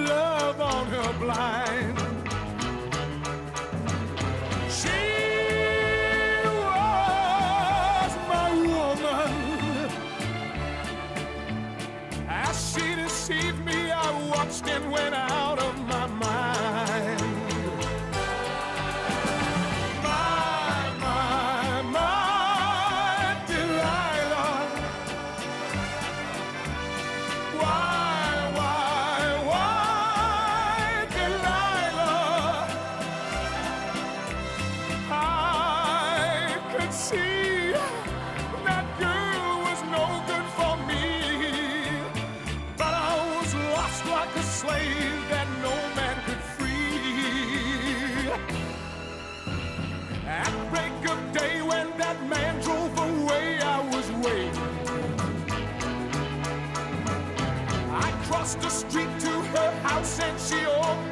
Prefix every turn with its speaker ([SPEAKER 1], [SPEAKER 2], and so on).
[SPEAKER 1] love on her blind. She was my woman. As she deceived me, I watched and went out of my mind. See, that girl was no good for me, but I was lost like a slave that no man could free. At break of day when that man drove away, I was waiting. I crossed the street to her house and she opened